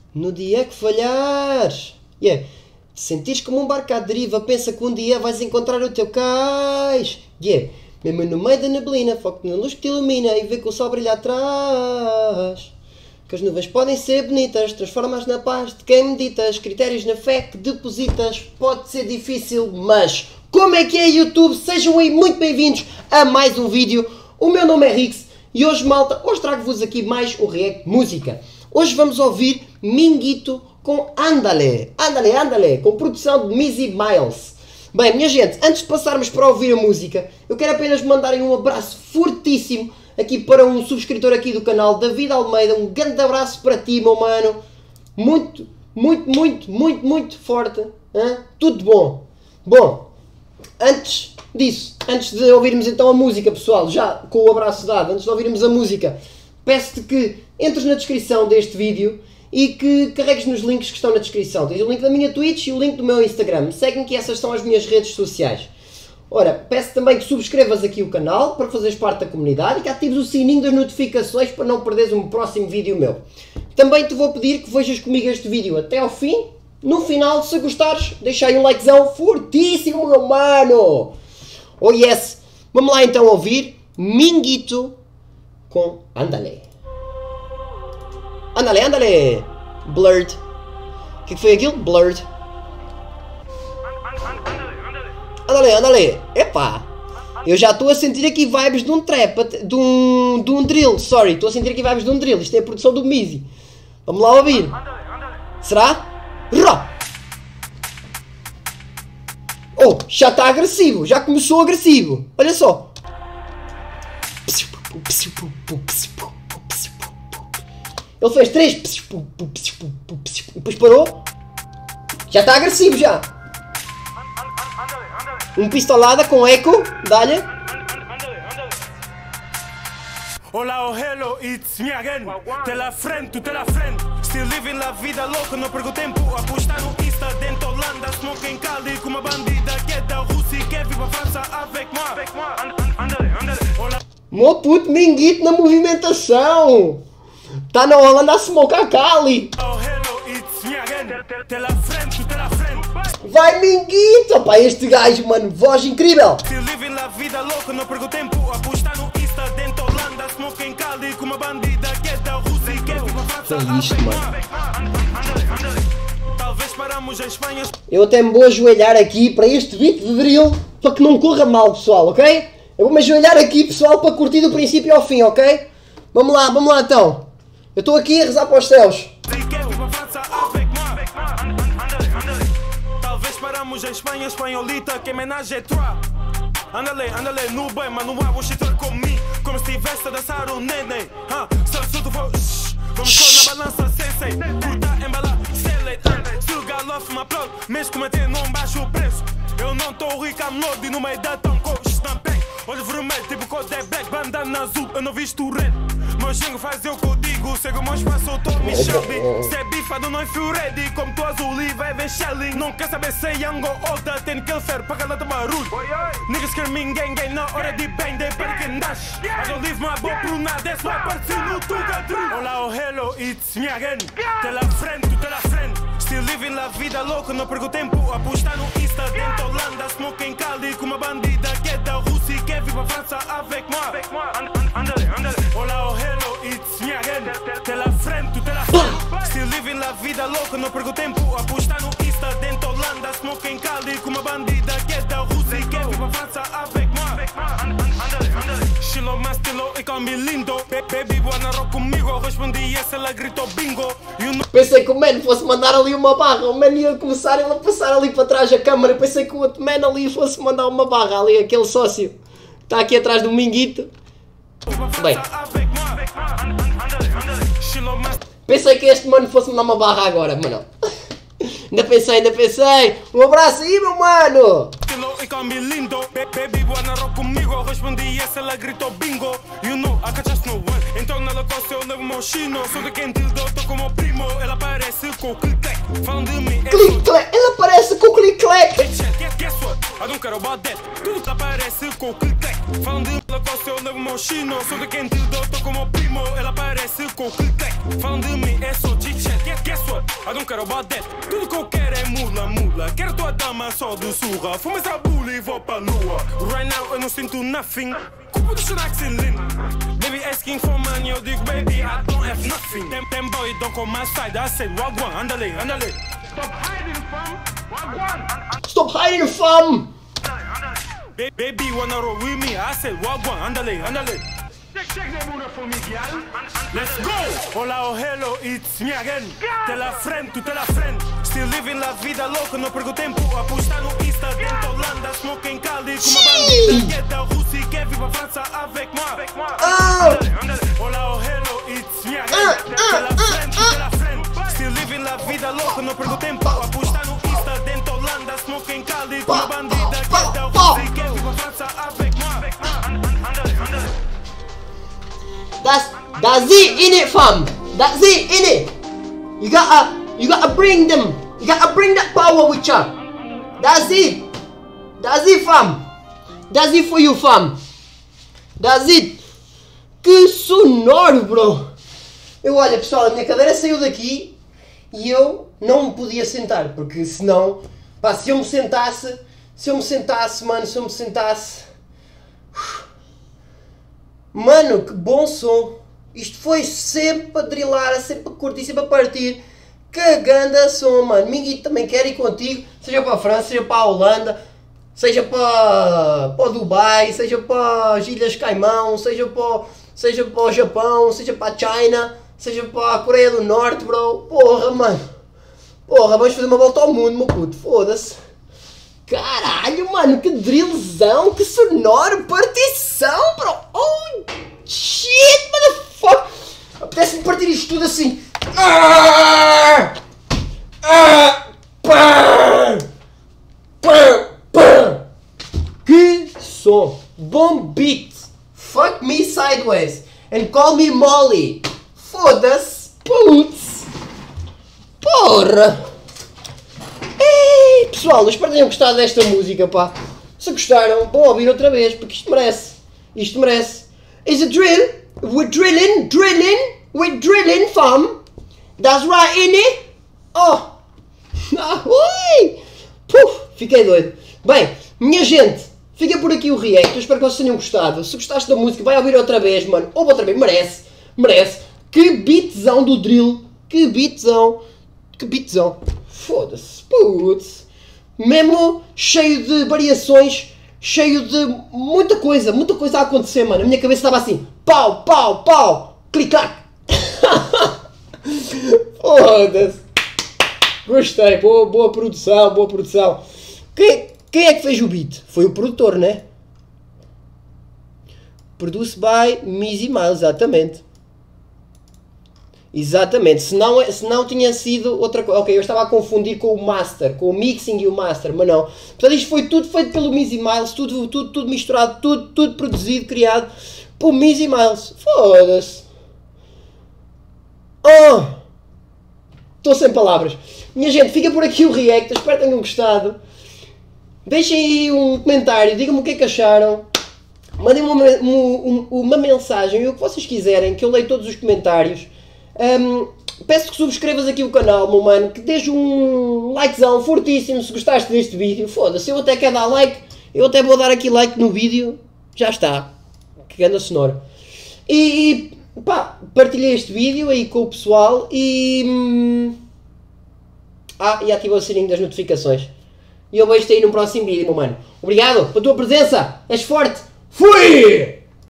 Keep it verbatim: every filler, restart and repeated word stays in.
No dia que falhares. Yeah. Te sentires como um barco à deriva, pensa que um dia vais encontrar o teu cais. Yeah. Mesmo no meio da neblina, foco na luz que te ilumina e vê que o sol brilha atrás. Que as nuvens podem ser bonitas, transformas na paz de quem meditas, critérios na fé que depositas. Pode ser difícil, mas como é que é, YouTube? Sejam aí muito bem-vindos a mais um vídeo. O meu nome é Rix e hoje, malta, hoje trago-vos aqui mais um react música. Hoje vamos ouvir Minguito com Andale, Andale, Andale, com produção de Mizzy Miles. Bem, minha gente, antes de passarmos para ouvir a música, eu quero apenas mandarem um abraço fortíssimo aqui para um subscritor aqui do canal, David Almeida. Um grande abraço para ti, meu mano. Muito, muito, muito, muito, muito forte. Hein? Tudo bom. Bom, antes disso, antes de ouvirmos então a música, pessoal, já com o abraço dado, antes de ouvirmos a música, peço-te que entres na descrição deste vídeo e que carregues nos links que estão na descrição. Tens o link da minha Twitch e o link do meu Instagram. Segue-me que essas são as minhas redes sociais. Ora, peço também que subscrevas aqui o canal para fazeres parte da comunidade e que atives o sininho das notificações para não perderes um próximo vídeo meu. Também te vou pedir que vejas comigo este vídeo até ao fim. No final, se gostares, deixa aí um likezão fortíssimo, meu mano! Oh yes! Vamos lá então ouvir Minguito com Andale. Andale, andale! Blurred. O que, que foi aquilo? Blurred. Andale, andale! Epá! Eu já estou a sentir aqui vibes de um trap, de um, de um drill, sorry. Estou a sentir aqui vibes de um drill. Isto é a produção do Mizzy. Vamos lá ouvir. Será? Rá! Oh, já está agressivo. Já começou agressivo. Olha só. Ele fez três e depois parou. Já está agressivo já. Um pistolada com eco. Dá-lhe. Olá, oh hello, it's me again. Te la frente, te la frente. Still living la vida louca, não perco tempo. Apostar no Insta dentro Holanda. Smoke em Cali com uma bandida que é da Rússia e quer vir para França avec moi. Meu puto Minguito na movimentação. Tá na Holanda a smocar Cali. Oh hello, it's me again. Te la frente, te la frente. Vai Minguito! Opa, este gajo, mano, voz incrível! Still living la vida louca, não perco tempo. Apostar no Insta dentro Holanda. Smoke em Cali com uma bandida que é da Rússia e quer vir para França. Que é isto, mano? Talvez paramos em Espanha. Eu até me vou ajoelhar aqui para este beat de drill para que não corra mal, pessoal, ok? Eu vou me ajoelhar aqui, pessoal, para curtir do princípio ao fim, ok? Vamos lá, vamos lá então. Eu estou aqui a rezar para os céus. Talvez paramos em Espanha, espanholita, que homenagem é trap. Andale, andale, no bem, mas não há você comigo. Como se estivesse a dançar um neném. Se o surto for, vamos só na balança, sensei. Curta, embalar, select. Still got love for my plug, mesmo que manter não baixo o preço. Eu não estou rico, I'm loading no meio da tão coach, também. Olho vermelho, tipo code é black, bandana azul, eu não visto red. Meu xingo faz eu que eu digo, segue o meu espaço, eu tô me Shelby. Se é bifado, não feel ready, como tu azul e vai ver shelling. Não quer saber se é young ou old, tem que ser para cada barulho. Niggas screaming gang gang na hora de bang, they para que dash. I don't leave my boy por nada, é só partir no tuga drill. Olá, oh hello, it's me again. Te la frente, te la frente. Still living la vida louca, não perco tempo. Apostar no Insta dentro Holanda. Smoke em Cali com uma bandida que é da Rússia e quer vir para França avec moi. Andale, andale. Olá, oh hello, it's me again. Te la frente, te la frente. Still living la vida louca, não perco tempo. Apostar no Insta dentro Holanda. Smoke em Cali com uma bandida que é da Rússia e quer vir para França avec moi. Andale, andale. Estilo mais estilo e come lindo. Baby, boa na rock comigo. Respondi essa, ela gritou bingo. Pensei que o man fosse mandar ali uma barra. O man ia começar ele a passar ali para trás da câmara. Pensei que o outro man ali fosse mandar uma barra ali, aquele sócio que está aqui atrás do Minguito. Bem, pensei que este mano fosse mandar uma barra agora, mano. Ainda pensei, ainda pensei. Um abraço aí, meu mano. E come lindo, baby, boa na rock comigo. Respondi essa, ela gritou bingo. You know, I catch no one. Então na lacoste eu levo meu chino. Sou de quem te dou, tô com o meu primo. Ela parece com o click-clack. Falam de mim, click-clack. Ela parece com o click-clack. Guess what? I don't care about that. Tudo ela parece com o click-clack. Falam de lacoste eu levo meu chino. Sou de quem te dou, tô com o meu primo. Ela parece com o click-clack. Falam de mim, é só chit-chat. Guess what? não quero bater. Tudo que eu quero é mula, mula. Quero tua dama só do surra. Fumo essa bula e vou pra lua. Right now eu não sinto nothing. Culpa do Xanaxilin. Baby asking for money, eu digo baby I don't have nothing. Them, them boy don't come my side, I say wagwan, andale, andale. Stop hiding fam, wagwan. Stop hiding fam. Ba baby wanna roll with me, I said wagwan, andale, andale. Check, check the mood for me, girl. Let's go! Hola, oh hello, it's me again. Te la friend, tu te la friend. Still living la vida louca, não perco tempo. Apostar no Insta, dentro Holanda, smoking Cali com uma bandida. Get da Rússia, quer vir pra França avec moi. Hola, oh hello, it's me again. Te la friend, tu te la friend. Still living la vida louca, não perco tempo. Apostar no Insta, dentro Holanda, smoking Cali com uma bandida. Get da Rússia, quer vir pra França avec moi. That's that's it in it, fam. That's it in it. You gotta you gotta bring them. You gotta bring that power with you. That's it. That's it, fam. That's it for you, fam. That's it. Que sonoro, bro. Eu olha, pessoal, a minha cadeira saiu daqui e eu não me podia sentar porque senão, pá, se eu me sentasse, se eu me sentasse, mano, se eu me sentasse. Mano, que bom som! Isto foi sempre a drilar, sempre a curtir, sempre a partir. Que ganda som, mano! Minguito também quer ir contigo, seja para a França, seja para a Holanda, seja para, para o Dubai, seja para as Ilhas Caimão, seja para, seja para o Japão, seja para a China, seja para a Coreia do Norte, bro. Porra, mano! Porra, vamos fazer uma volta ao mundo, meu puto, foda-se! Caralho, mano, que drillzão, que sonoro, partição, bro! Oh, shit, motherfucker! Apetece-me partir isto tudo assim. Ah! Ah! Pá! Pá! Pá! Que som! Bom beat! Fuck me sideways and call me Molly! Foda-se, putz! Porra! Ei, pessoal, eu espero que tenham gostado desta música, pá. Se gostaram, vão ouvir outra vez, porque isto merece. Isto merece. Is a drill. We're drilling, drilling, we're drilling, fam. That's right, innit? Oh. Ah, ui. Puf, fiquei doido. Bem, minha gente, fica por aqui o react. Eu espero que vocês tenham gostado. Se gostaste da música, vai ouvir outra vez, mano. Ouve outra vez, merece. Merece. Que beatzão do drill. Que beatzão. Que beatzão. Foda-se, putz, mesmo cheio de variações, cheio de muita coisa, muita coisa a acontecer, mano. A minha cabeça estava assim, pau, pau, pau, clicar. Foda-se. Gostei, boa, boa produção, boa produção. Quem, quem é que fez o beat? Foi o produtor, né? Produce by Mizzy Miles, exatamente. Exatamente, se não, se não tinha sido outra coisa. Ok, eu estava a confundir com o master, com o mixing e o master, mas não. Portanto, isto foi tudo feito pelo Mizzy Miles, tudo, tudo, tudo misturado, tudo, tudo produzido, criado por Mizzy Miles. Foda-se. Oh! Estou sem palavras. Minha gente, fica por aqui o react, espero que tenham gostado. Deixem aí um comentário, digam-me o que é que acharam. Mandem-me uma, uma, uma mensagem, o que vocês quiserem, que eu leio todos os comentários. Um, peço que subscrevas aqui o canal, meu mano, que deixes um likezão fortíssimo se gostaste deste vídeo. Foda-se, eu até quero dar like, eu até vou dar aqui like no vídeo, já está, que ganda sonora. E, e pá, partilhei este vídeo aí com o pessoal e... Hum, ah, e ativa o sininho das notificações. E eu vejo-te aí no próximo vídeo, meu mano. Obrigado pela tua presença, és forte, fui!